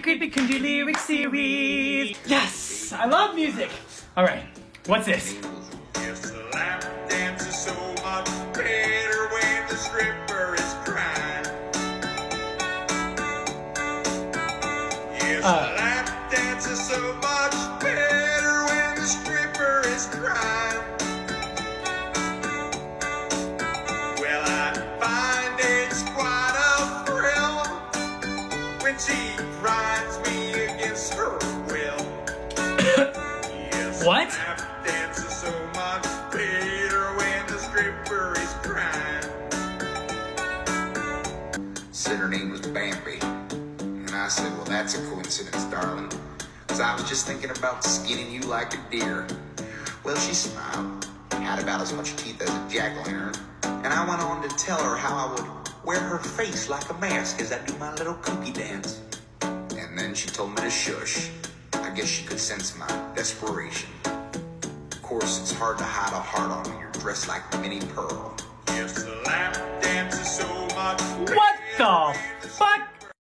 creepy cringy lyric series. Yes, I love music. All right, what's this? Yes, the lap dance is so much better when the stripper is crying. Yes, the lap dance is so much better when the stripper is crying. Well, I find it's quite a thrill when she rides me against her will. Yes, What? the lap dance is so much better when the stripper is crying. Said her name was Bambi. And I said, well, that's a coincidence, darling. Because I was just thinking about skinning you like a deer. Well, she smiled, had about as much teeth as a jack-o'-lantern. And I went on to tell her how I would wear her face like a mask as I do my little kooky dance. And then she told me to shush. I guess she could sense my desperation. Of course, it's hard to hide a heart on when you're dressed like Minnie Pearl. Yes, the lap dance is so much. What the